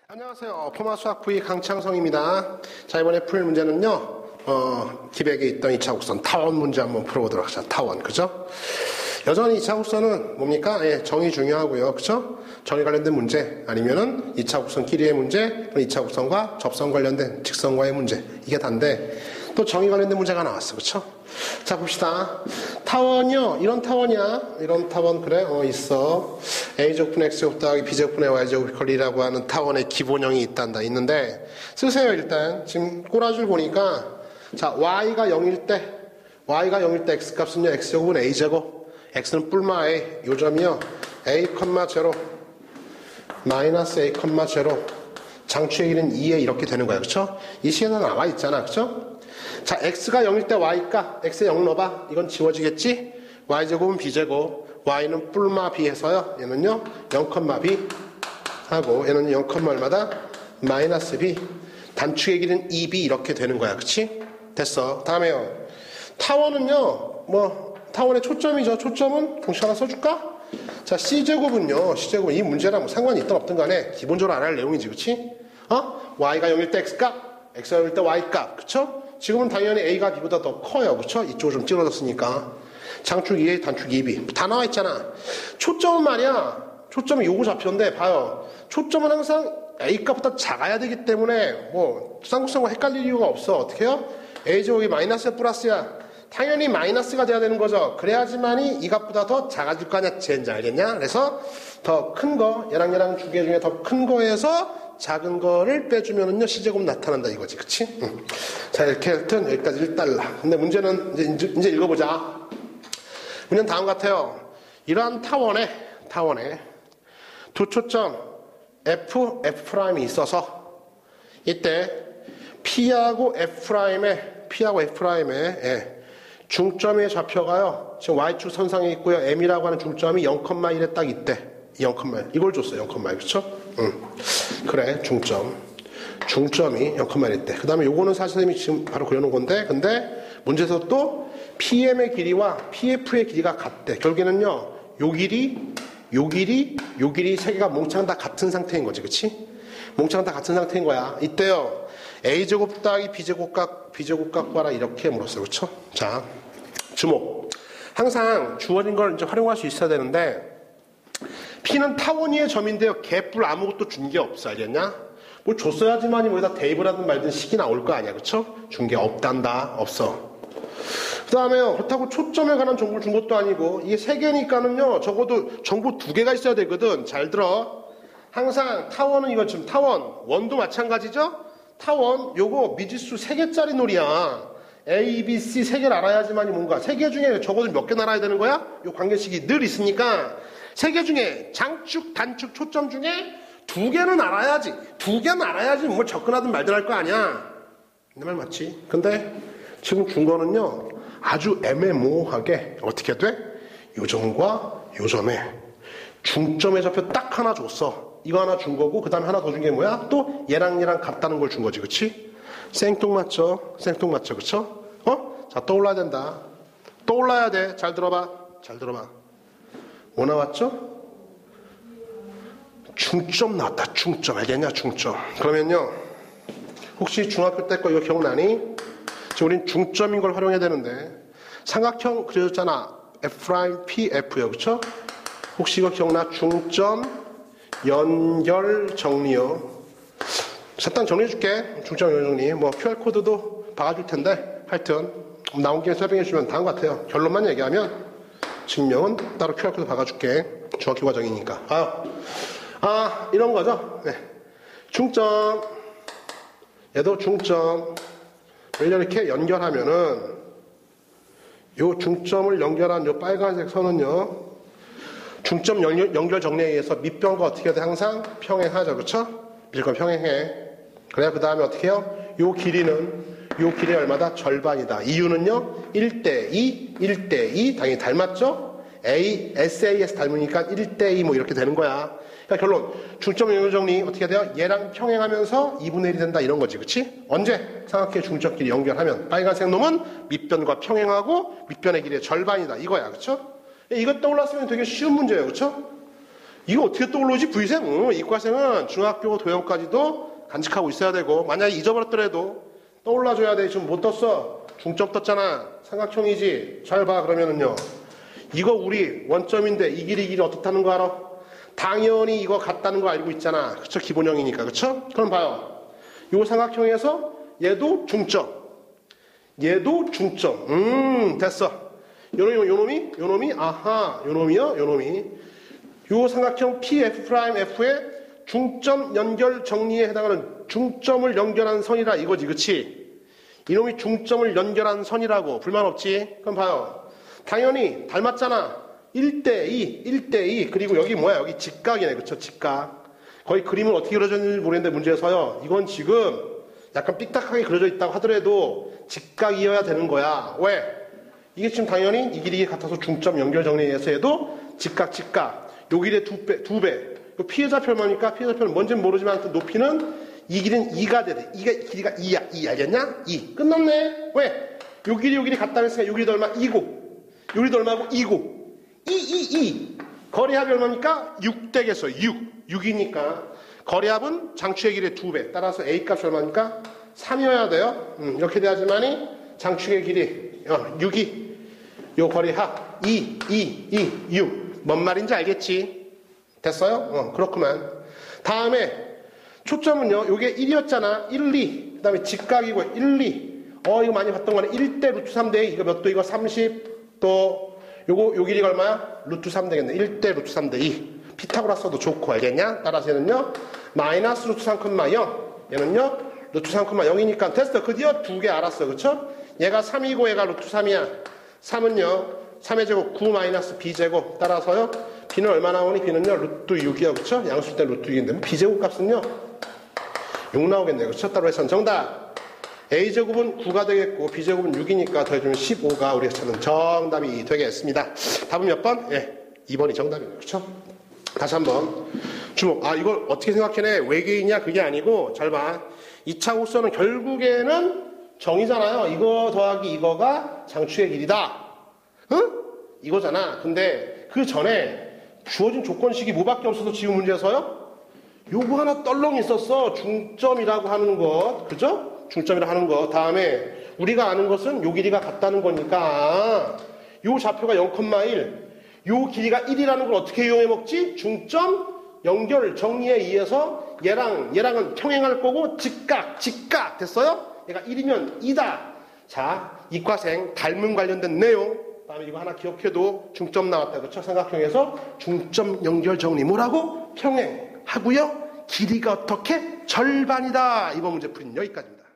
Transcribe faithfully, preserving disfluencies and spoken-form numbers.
안녕하세요. 포마수학 브이 강창성입니다. 자, 이번에 풀 문제는요, 어, 기백에 있던 이 차 곡선 타원 문제 한번 풀어보도록 하죠. 타원, 그죠? 여전히 이 차 곡선은 뭡니까? 예, 정의 중요하고요. 그죠? 정의 관련된 문제, 아니면은 이 차 곡선 길이의 문제, 이 차 곡선과 접선 관련된 직선과의 문제, 이게 단데, 또 정의 관련된 문제가 나왔어. 그쵸? 자, 봅시다. 타원이요. 이런 타원이야. 이런 타원, 그래? 어, 있어. A제곱분의 X제곱 더하기 B제곱분의 Y제곱이 걸리라고 하는 타원의 기본형이 있단다. 있는데, 쓰세요, 일단. 지금 꼬라줄 보니까, 자, Y가 영일 때, Y가 영일 때 X 값은요, X제곱은 A제곱. X는 뿔마 A. 요 점이요, A, 제로. 마이너스 A, 제로. 장추의 길이는 이에 이렇게 되는 거야. 그쵸? 이 시에는 나와 있잖아. 그쵸? 자, X가 영일 때 Y가, X에 영 넣어봐. 이건 지워지겠지? Y제곱은 B제곱. Y는 뿔마 B 해서요. 얘는요, 영, B 하고, 얘는 영, 얼마다? 마이너스 B. 단축의 길이는 이 비 이렇게 되는 거야. 그치? 됐어. 다음에요. 타원은요, 뭐, 타원의 초점이죠. 초점은 공식 하나 써줄까? 자, C제곱은요, C제곱은 이 문제랑 뭐 상관이 있든 없든 간에 기본적으로 알아야 할 내용이지. 그치? 어? Y가 영일 때 X값, X가 영일 때 Y값. 그쵸? 지금은 당연히 A가 B보다 더 커요. 그쵸? 이쪽으로 좀 찌그러졌으니까. 장축 이 A, 단축 이 비. 다 나와 있잖아. 초점은 말이야. 초점은 요거 좌표인데, 봐요. 초점은 항상 A값보다 작아야 되기 때문에, 뭐, 쌍곡선과 헷갈릴 이유가 없어. 어떻게 해요? A제곱이 마이너스야, 플러스야? 당연히 마이너스가 돼야 되는 거죠. 그래야지만이 이 값보다 더 작아질 거 아니야. 쟤인지 알겠냐? 그래서 더 큰 거, 얘랑 얘랑 두 개 중에 더 큰 거에서 작은 거를 빼주면은요, C제곱 나타난다 이거지. 그치? 응. 자, 이렇게 하여튼 여기까지 일 달러. 근데 문제는 이제, 이제 읽어보자. 문제는 다음 같아요. 이러한 타원에, 타원에 두 초점 F, F'이 있어서 이때 P하고 F'의, P하고 F'의 예, 중점의 좌표가요. 지금 Y축 선상에 있고요. M이라고 하는 중점이 영, 일에 딱 있대. 영, 일. 이걸 줬어. 영, 일. 그쵸? 응. 그래. 중점. 중점이 영, 일일 때. 그 다음에 요거는 사실 선생님이 지금 바로 그려놓은 건데, 근데 문제에서 또 피엠의 길이와 피에프의 길이가 같대. 결국에는요, 요 길이, 요 길이, 요 길이 세 개가 몽창 다 같은 상태인 거지. 그치? 몽창 다 같은 상태인 거야. 이때요, A제곱 더하기 B제곱각, B제곱각 봐라. 이렇게 물었어요. 그쵸? 자, 주목. 항상 주어진 걸 이제 활용할 수 있어야 되는데, P는 타원 위의 점인데요. 개뿔 아무것도 준 게 없어. 알겠냐? 뭐 줬어야지만이 뭐에다 대입을 하든 말든 식이 나올 거 아니야. 그쵸? 준 게 없단다. 없어. 그 다음에요. 그렇다고 초점에 관한 정보를 준 것도 아니고, 이게 세 개니까는요, 적어도 정보 두 개가 있어야 되거든. 잘 들어. 항상 타원은 이거 지금 타원, 원도 마찬가지죠? 타원, 요거 미지수 세 개짜리 놀이야. A, B, C 세 개를 알아야지만이 뭔가. 세 개 중에 적어도 몇 개는 알아야 되는 거야? 요 관계식이 늘 있으니까, 세 개 중에 장축, 단축, 초점 중에 두 개는 알아야지. 두 개는 알아야지 뭘 접근하든 말든 할 거 아니야. 내 말 맞지? 근데 지금 준 거는요, 아주 애매모호하게 어떻게 돼? 요점과 요점에 중점의 좌표 딱 하나 줬어. 이거 하나 준 거고, 그 다음에 하나 더 준 게 뭐야? 또 얘랑 얘랑 같다는 걸 준 거지. 그치? 생뚱맞죠? 생뚱맞죠? 그쵸? 어? 자, 떠올라야 된다. 떠올라야 돼. 잘 들어봐. 잘 들어봐. 뭐 나왔죠? 중점 나왔다. 중점. 알겠냐? 중점. 그러면요, 혹시 중학교 때 거 이거 기억나니? 지금 우린 중점인 걸 활용해야 되는데, 삼각형 그려졌잖아. F', P, F요. 그쵸? 혹시 이거 기억나? 중점 연결 정리요. 일단 정리해줄게. 중점 연결 정리. 뭐 큐알코드도 박아줄 텐데, 하여튼 나온 김에 설명해주면 다음 것 같아요. 결론만 얘기하면 증명은 따로 큐알코드 박아줄게. 중학교 과정이니까. 아, 아 이런 거죠. 네. 중점. 얘도 중점. 이렇게 연결하면은 요 중점을 연결한 요 빨간색 선은요, 중점 연결, 연결 정리에 의해서 밑변과 어떻게 해야 돼? 항상 평행하죠. 그쵸? 무조건 평행해. 그래야 그 다음에 어떻게 해요? 요 길이는, 요 길이 얼마다? 절반이다. 이유는요, 일 대 이, 일 대 이. 당연히 닮았죠? A, 에스 에이 에스 닮으니까 일 대 이 뭐 이렇게 되는 거야. 그러니까 결론, 중점 연결 정리 어떻게 돼요? 얘랑 평행하면서 이분의 일이 된다. 이런 거지. 그치? 언제? 삼각형의 중점끼리 연결하면. 빨간색 놈은 밑변과 평행하고 밑변의 길이의 절반이다. 이거야. 그쵸? 이것 떠올랐으면 되게 쉬운 문제예요. 그쵸? 이거 어떻게 떠오르지? V셈? 응, 이과생은 중학교 도형까지도 간직하고 있어야 되고, 만약에 잊어버렸더라도 떠올라줘야 돼. 지금 못 떴어. 중점 떴잖아. 삼각형이지. 잘 봐. 그러면은요. 이거 우리 원점인데 이 길이 이 길이 어떻다는 거 알아? 당연히 이거 같다는 거 알고 있잖아. 그쵸? 기본형이니까. 그쵸? 그럼 봐요. 요 삼각형에서 얘도 중점. 얘도 중점. 음, 됐어. 요놈이, 요놈이, 요놈이, 아하, 요놈이요, 요놈이. 요 삼각형 피에프'F의 중점 연결 정리에 해당하는 중점을 연결한 선이라 이거지, 그치? 이놈이 중점을 연결한 선이라고. 불만 없지? 그럼 봐요. 당연히 닮았잖아. 일 대 이, 일 대 이. 그리고 여기 뭐야? 여기 직각이네, 그쵸? 직각. 거의 그림은 어떻게 그려졌는지 모르겠는데 문제에서요. 이건 지금 약간 삐딱하게 그려져 있다고 하더라도 직각이어야 되는 거야. 왜? 이게 지금 당연히 이 길이 같아서 중점 연결 정리에서 해도 직각, 직각. 요 길이의 두 배, 두 배. 피해자표 얼마니까? 피해자표는 뭔지는 모르지만 높이는 이 길이는 이가 돼야 돼. 이가, 길이가 이야. 이 알겠냐? 이. 끝났네. 왜? 요 길이 요 길이 같다고 했으니까 요 길이도 얼마? 이고. 요 길이도 얼마고? 이고. 이, 이, 이. 거리합이 얼마니까? 육 되겠어. 육. 육이니까. 거리합은 장축의 길이의 두 배. 따라서 A 값이 얼마니까? 삼이어야 돼요. 음, 이렇게 돼야지만이 장축의 길이 어, 육이. 요 거리합 이, 이, 이, 육. 뭔 말인지 알겠지? 됐어요? 어, 그렇구만. 다음에 초점은요. 요게 일이었잖아. 일, 이. 그 다음에 직각이고 일, 이. 어, 이거 많이 봤던 거네. 일 대 루트 삼 대 이. 이거 몇 도? 이거 삼십. 또 요거 요 길이가 얼마야? 루트 삼 되겠네. 일 대 루트 삼 대 이. 피타고라스도 좋고 알겠냐? 따라서 얘는요. 마이너스 루트 삼, 영. 얘는요. 루트 삼, 영이니까 됐어. 드디어 두 개 알았어. 그쵸? 얘가 삼이고 얘가 루트 삼이야. 삼은요. 삼의 제곱 구 마이너스 b제곱. 따라서요. b는 얼마 나오니? b는요. 루트 육이요. 그쵸? 양수일 때 루트 육인데 뭐 b제곱 값은요. 육 나오겠네요. 그쵸? 따로 해서 정답. a제곱은 구가 되겠고 b제곱은 육이니까 더해주면 십오가 우리가 찾는 정답이 되겠습니다. 답은 몇 번? 예. 이 번이 정답이네요. 그쵸? 다시 한번 주목. 아, 이걸 어떻게 생각해내? 외계인이야? 그게 아니고 잘 봐. 이 차 곡선은 결국에는 정이잖아요. 이거 더하기 이거가 장축의 길이다. 응? 이거잖아. 근데 그 전에 주어진 조건식이 뭐밖에 없어서 지금 문제에서요? 요거 하나 떨렁 있었어. 중점이라고 하는 것. 그죠? 중점이라고 하는 것. 다음에 우리가 아는 것은 요 길이가 같다는 거니까 요 좌표가 영, 일. 요 길이가 일이라는 걸 어떻게 이용해 먹지? 중점 연결 정리에 의해서 얘랑 얘랑은 평행할 거고 직각 직각 됐어요? 얘가 일이면 이다. 자, 이과생 닮음 관련된 내용. 다음에 이거 하나 기억해도 중점 나왔다. 그쵸? 삼각형에서 중점 연결 정리 뭐라고? 평행하고요. 길이가 어떻게? 절반이다. 이번 문제 풀이는 여기까지입니다.